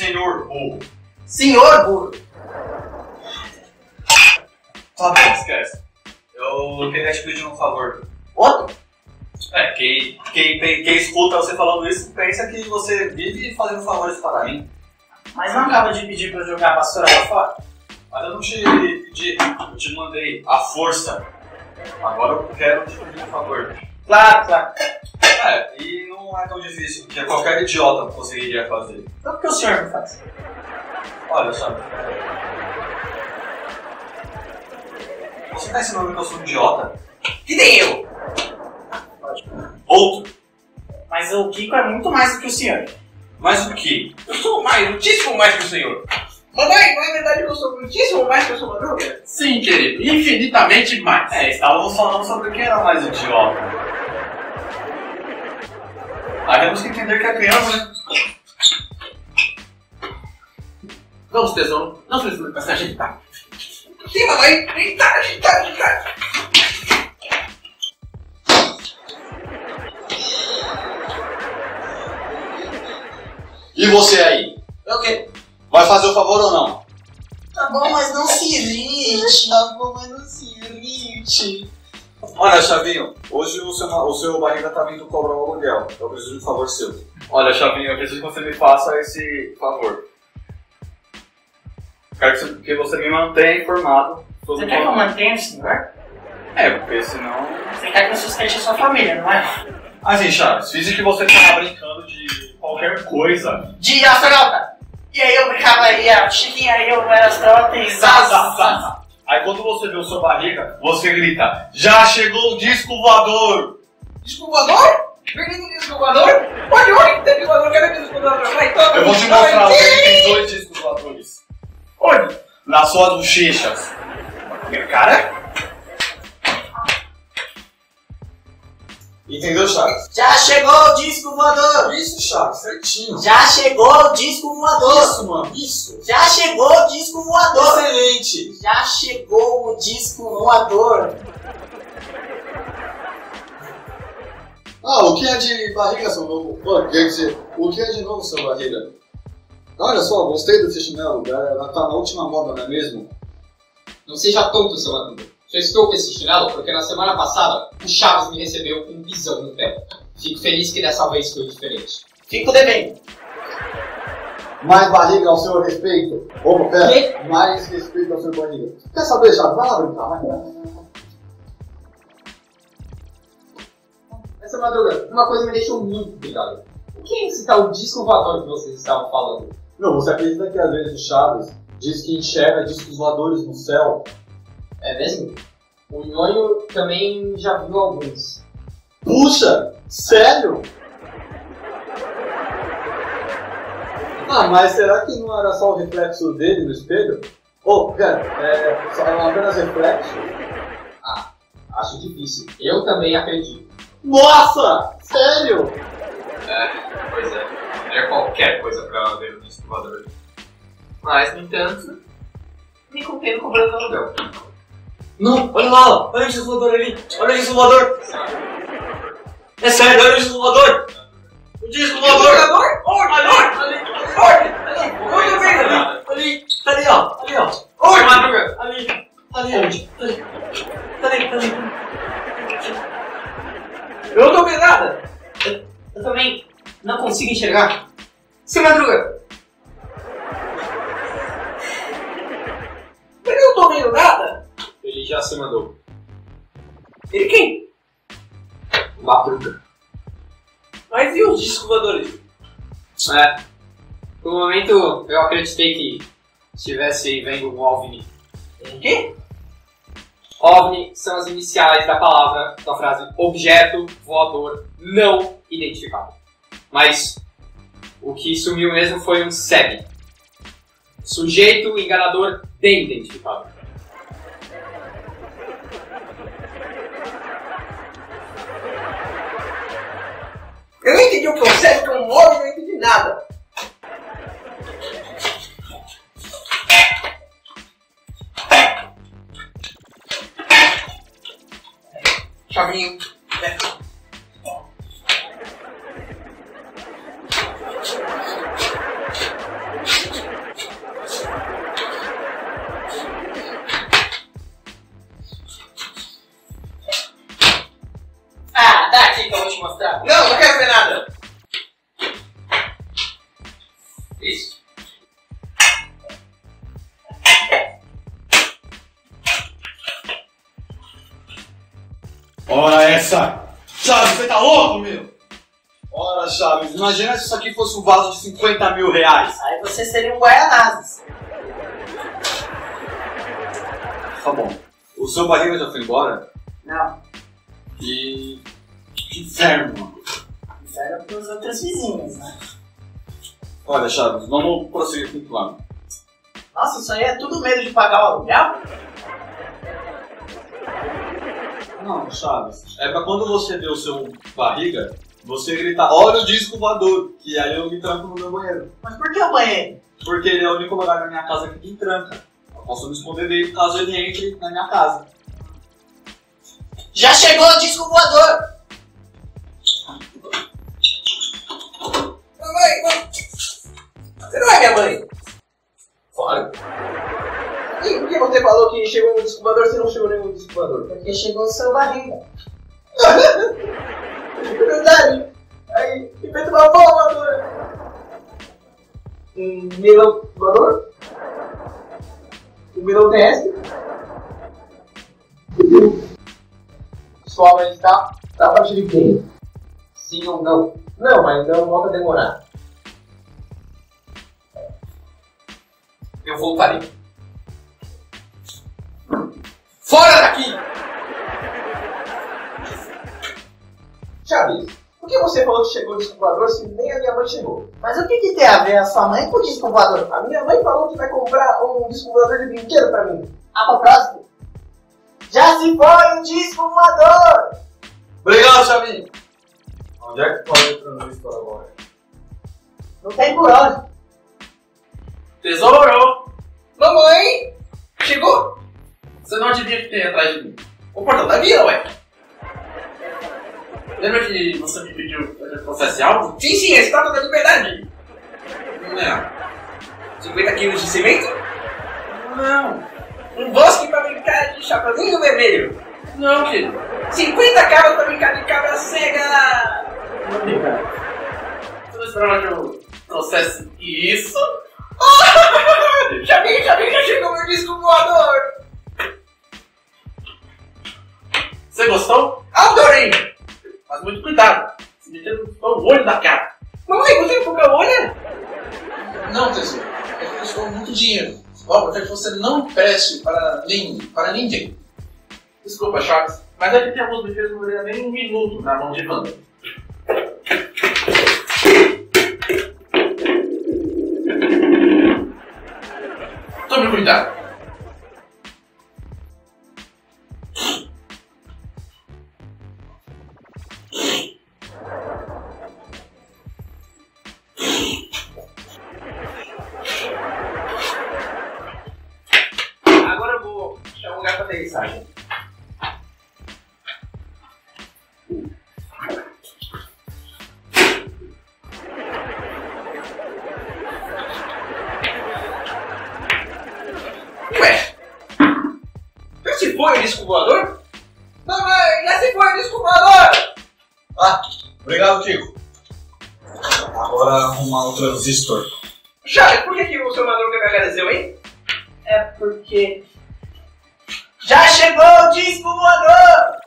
senhor burro. Senhor burro. Tá bom, esquece. Eu queria te pedir um favor. Outro? Quem escuta você falando isso pensa que você vive fazendo favores para mim. Mas não acaba de pedir pra eu jogar a vassoura lá fora? Mas eu não te pedi, eu te mandei à força. Agora eu quero te pedir um favor. Claro, claro. E não é tão difícil, porque qualquer idiota conseguiria fazer. Então por que o senhor não faz? Olha só. Você tá ensinando que eu sou um idiota? Que nem eu! Outro? Mas o Kiko é muito mais do que o senhor. Mas o que? Eu sou muitíssimo mais que o senhor. Mamãe, não é verdade que eu sou muitíssimo mais que eu sou Madruga? Sim, querido, infinitamente mais. Estávamos falando sobre quem era mais idiota. Temos que entender que é criança, né? Vamos, tesouro. Não precisa passar a gente tá. Sim, mamãe. Eita. E você aí? É o quê? Vai fazer o favor ou não? Tá bom, mas não se irrite. Tá bom, mas não se irrite. Olha, Chavinho, hoje o seu barriga tá vindo cobrar o aluguel. Eu preciso de um favor seu. Olha, Chavinho, eu preciso que você me faça esse favor. Quero que você me mantenha informado sobre Você quer que eu mantenha o senhor? Porque senão... Você quer que eu sustente a sua família, não é? Assim, Chaves, finge que você tava brincando de qualquer coisa. De astronauta! E aí eu brincava aí, a Chiquinha, aí eu era astronauta e zaz. Aí quando você vê o sua barriga, você grita: já chegou o disco voador! Disco voador? Perdendo o disco voador? Olha que tem disco voador, cadê o disco voador? Vai, toma. Eu vou te mostrar, você tem 2 discos voadores. Onde? Nas suas bochechas. Cara? Entendeu, Chaves? Já chegou o disco voador! Isso, Chaves, certinho. Já chegou o disco voador! Isso, mano, isso. Já chegou o disco voador! Excelente. Já chegou o disco voador! O que é de barriga, seu novo? Quer dizer, o que é de novo, seu barriga? Olha só, gostei do chinelo, ela tá na última moda, não é mesmo? Não seja tonto, seu Madruga. Já estou com esse chinelo porque na semana passada o Chaves me recebeu com um pisão no pé. Fico feliz que dessa vez foi diferente. Fico devendo. Mais barriga ao seu respeito. Pera. Mais respeito ao seu barriga. Quer saber, Chaves? Vai lá brincar, vai. Essa Madruga, uma coisa me deixou muito intrigado. O que é esse tal disco voador que vocês estavam falando? Não, você acredita que às vezes o Chaves diz que enxerga discos voadores no céu? É mesmo? O Nhonho também já viu alguns. Puxa! Sério? Mas será que não era só o reflexo dele no espelho? Pera, eram apenas reflexos? Acho difícil. Eu também acredito. Nossa! Sério? Pois é. É qualquer coisa pra ver o disco voador. Mas, no entanto, me contendo cobrando aluguel. Não, olha lá, olha o disco voador ali. Olha o disco voador. É sério, olha o disco voador. O disco voador. Ali, tá ali, ó. Oi, Madruga! Ali onde? Ali. Eu não tô vendo nada. Eu também não consigo enxergar. Seu Madruga! Mas eu não tô vendo nada. Ele já se mandou. Ele quem? Madruga. Mas e os discos voadores? Por um momento eu acreditei que estivesse vendo um OVNI. Um quê? OVNI são as iniciais da palavra da frase objeto voador não identificado. Mas o que sumiu mesmo foi um SEB. Sujeito enganador bem identificado. Eu não entendi o processo que eu moro e não entendi nada. Chavinho. Ora essa! Chaves, você tá louco, meu? Ora, Chaves, imagina se isso aqui fosse um vaso de 50 mil reais. Aí você seria um Guaianazes. Tá bom. O seu barriga já foi embora? Não, E... que inferno, mano. isso era pros outros vizinhos, né? Olha, Chaves, vamos prosseguir com o plano. Nossa, isso aí é tudo medo de pagar o aluguel? Não, Chaves, é pra quando você vê o seu barriga, você gritar, olha o disco voador, que aí eu me tranco no meu banheiro. Mas por que o banheiro? Porque ele é o único lugar na minha casa que me tranca. Eu posso me esconder dele caso ele entre na minha casa. Já chegou o disco voador! Mamãe, você não é minha mãe? Fora. E por que você falou que chegou um disco voador se não chegou nenhum disco voador? Porque chegou o seu barriga. Verdade. Aí, inventa uma bola voadora. Um melão voador? Um melão terrestre? Sua mãe está a partir de quem? Sim ou não? Não, mas não volta a demorar. Eu voltarei. Fora daqui! Chaves, por que você falou que chegou o disco voador se nem a minha mãe chegou? Mas o que tem a ver a sua mãe com o disco voador? A minha mãe falou que vai comprar um disco voador de brinquedo pra mim. A propósito, já se foi o disco voador! Obrigado, Chavinho! Onde é que pode entrar no disco agora? Não tem por onde. Tesouro! Mamãe! Chegou? Você não adivinha o que tem atrás de mim? O portão da vila, ué! Lembra que você me pediu que eu processe algo? Sim, sim, a estátua da liberdade. Não. 50 quilos de cimento? Não. Um bosque pra brincar de chapeuzinho vermelho. Não, querido. 50 cabras pra brincar de cabra cega. Não tem cara. Você não esperava que eu trouxesse isso? Já chegou meu disco voador. Você gostou? Adorei. Mas muito cuidado. Se meter no olho da cara. Mamãe, você não pouca olha? Não, tesouro. É que eu estou muito dinheiro. Logo, eu quero que você não empreste para ninguém. Desculpa, Chaves. Mas é que tem alguns brinquedos que não duraria nem um minuto na mão de Wanda. Tome cuidado. Agora eu vou achar um lugar pra aterrissagem. Ué, já se foi o disco voador? Mamãe, já se foi o disco voador! Ah, obrigado, Kiko. Agora arrumar o transistor. Chaves, por que o seu Madruga me agradeceu, hein? É porque já chegou o disco voador!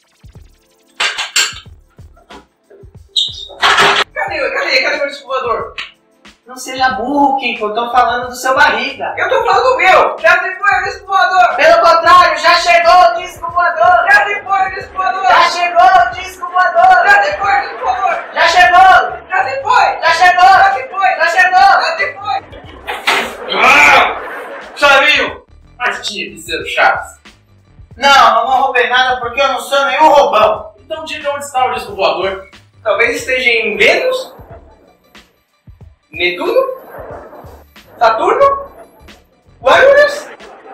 Cadê meu disco voador? Não seja burro, Kiko, eu tô falando do seu barriga. Eu tô falando do meu! Já se foi o disco voador! Pelo contrário, já chegou o disco voador! Já se foi o disco voador! Já chegou o disco voador! Já se foi o disco voador! Já chegou! Já se foi! Já chegou! Já se foi! Já chegou! Já se foi! Chavinho! Mas tinha que ser o Chaves. Não, eu não roubei nada porque eu não sou nenhum roubão. Então diga onde está o disco voador. Talvez esteja em Vênus? Netuno? Saturno? Uranus?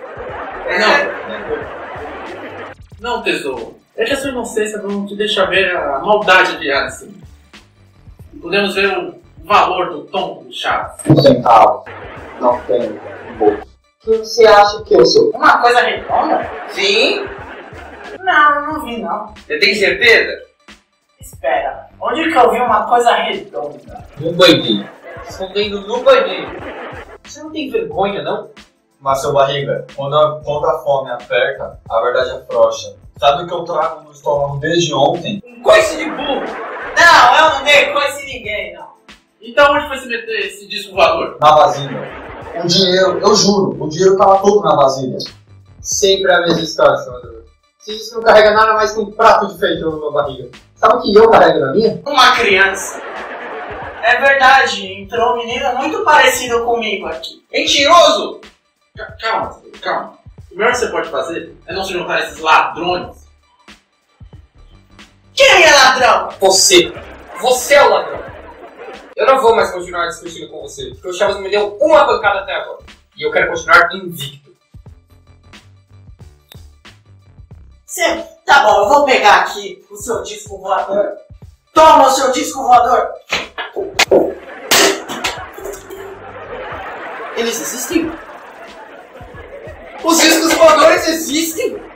Não, tesouro. É que a sua inocência não te deixa ver a maldade de Alice. Podemos ver o valor do tom do Chaves. Um centavo. Não tem bolso. O que você acha que eu sou? Uma coisa redonda? Sim? Não vi não. Você tem certeza? Espera, onde que eu vi uma coisa redonda? Um bandido. Escondendo no banheiro. Você não tem vergonha, não? Mas, seu barriga, quando a fome aperta, a verdade afrouxa. Sabe o que eu trago no estômago desde ontem? Um coice de burro! Não, eu não dei coisa em ninguém, não. Então onde foi se meter esse disco voador? Na vasilha. O dinheiro, eu juro, o dinheiro tava todo na vasilha. Sempre a mesma história, senador. Se isso não carrega nada mais que um prato de feijão na minha barriga. Sabe o que eu carrego na minha? Uma criança. É verdade, entrou um menino muito parecido comigo aqui. Mentiroso! Calma, calma. O melhor que você pode fazer é não se juntar a esses ladrões. Quem é ladrão? Você! Você é o ladrão! Eu não vou mais continuar discutindo com você, porque o Chaves me deu uma pancada até agora. E eu quero continuar invicto. Tá bom, eu vou pegar aqui o seu disco voador. Toma o seu disco voador. Eles existem? Os discos voadores existem?